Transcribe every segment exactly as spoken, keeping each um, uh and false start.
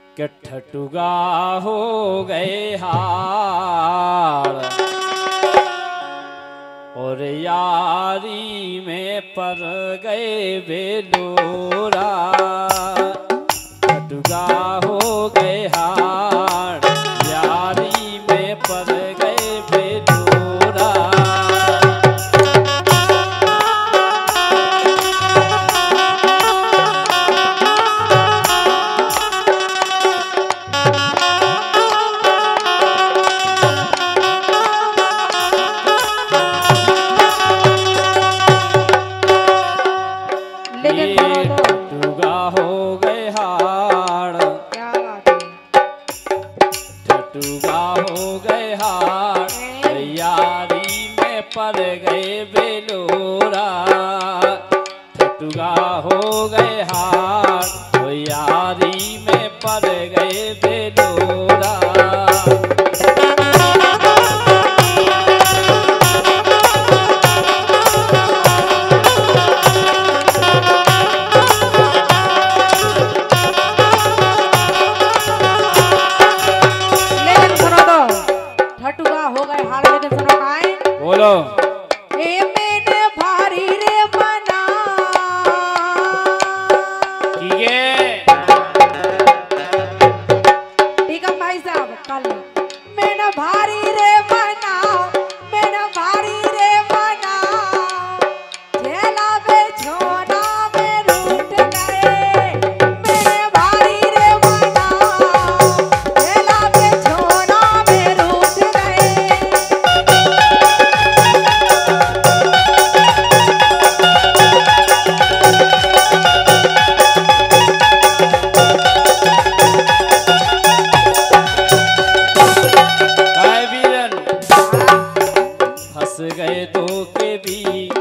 कि ठटुगा हो गए हार और यारी में पर गए बेलोरा। ठटुगा हो गए हार यारी में पर गए बेलोरा। ठटुगा हो गए हार ठटुगा हो गए हार यारी में पड़ गए बेलोरा। ठटुगा हो गए हार यारी में पड़ गए बेलोरा। बोलो ए मैंने भारी रे मना ठीक है भाई साहब कल मैंने भारी रे मना मैंने भारी रे मना झेला बे छोना में रूठ गए। मैंने भारी रे मना झेला बे छोना में रूठ गए। गए दो के बीच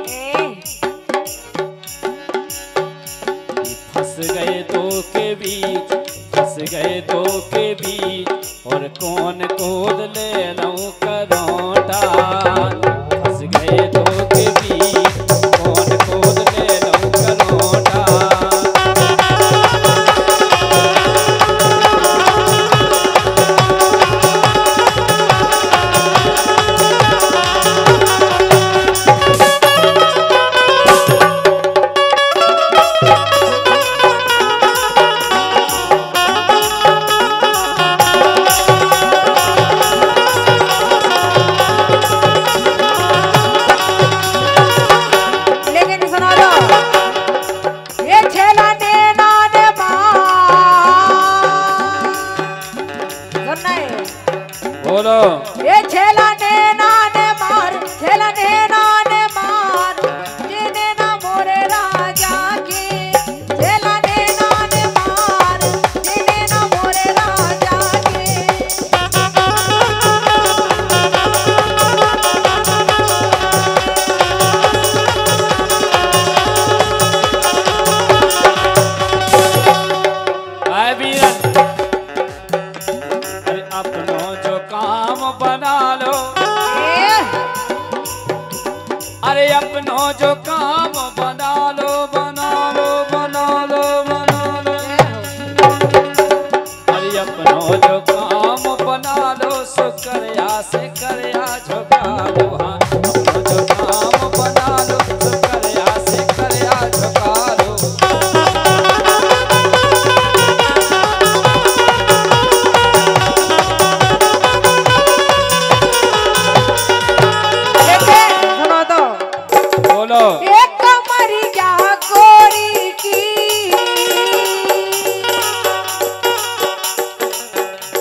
फंस गए दो के बीच फंस गए दो के बीच और कौन कूद ले लूं करोटा। फंस गए दो के बीच कौन कूद ले लूं करोटा। बोलो ये छेला ने नाने मार छेला ने नाने मार जिने ना मोरे राजा की। छेला ने नाने मार जिने ना मोरे राजा की। आए वीरन अरे अपनों जो काम बना लो अरे अपनों जो काम बना लो बना लो बना लो बना लो। अरे अपनों जो काम बना लो सो करया से करया झुका लो। हाँ अपनों जो काम बना लो सो करया से करया झुका लो। बोलो एक कमरी क्या गोरी की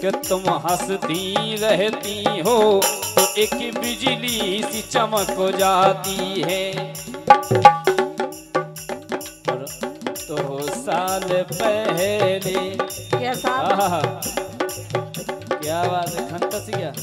कि तुम हंसती रहती हो तो एक बिजली सी चमक जाती है। और तो साल पहले कैसा आहा, क्या बात है खंतस गया।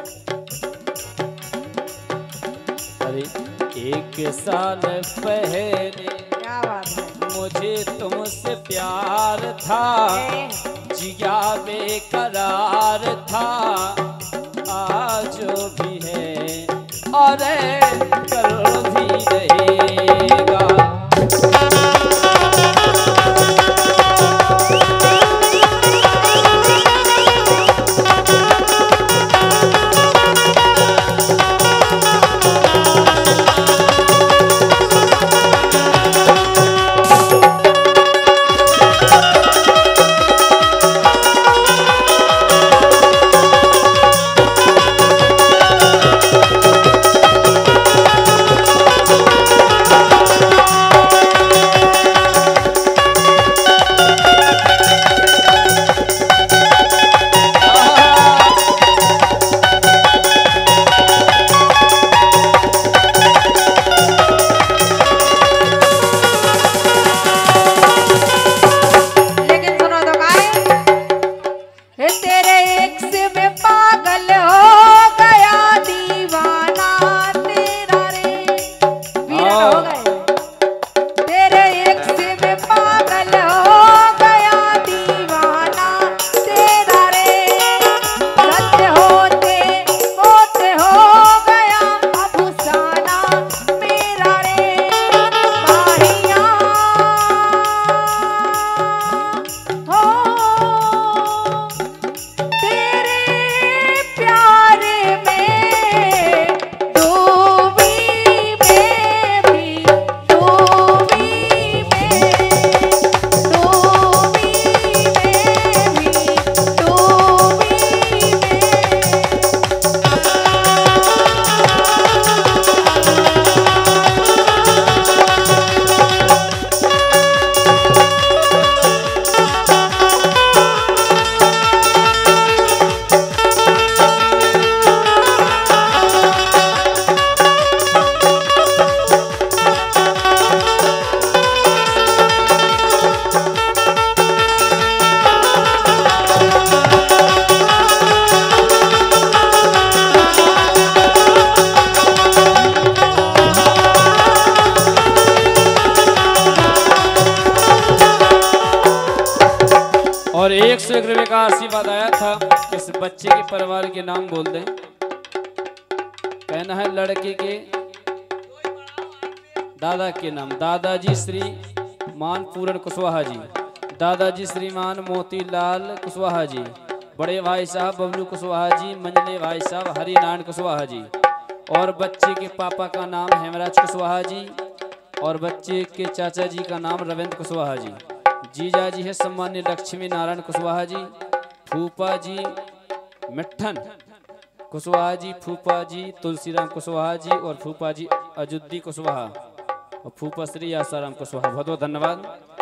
अरे एक साल पहले क्या बात है। मुझे तुमसे प्यार था, ए, जिया बेकरार था, आज भी है और कल भी रहेगा। और एक सौ एक रुपये का आशीर्वाद आया था कि इस बच्चे के परिवार के नाम बोल दें। कहना है लड़के के दादा के नाम, दादाजी श्री मान पूरन कुशवाहा जी, दादाजी श्रीमान मोतीलाल कुशवाहा जी, बड़े भाई साहब बबलू कुशवाहा जी, मंझले भाई साहब हरिनारायण कुशवाहा जी, और बच्चे के पापा का नाम हेमराज कुशवाहा जी, और बच्चे के चाचा जी का नाम रविंद्र कुशवाहा जी, जीजा जी है सम्मान्य लक्ष्मी नारायण कुशवाहा जी, फूफा जी मिठन कुशवाहा जी, फूफा जी तुलसीराम कुशवाहा जी, और फूफा जी अजुद्दी कुशवाहा, और फूफा श्री आसाराम कुशवाहा। बहुत बहुत धन्यवाद।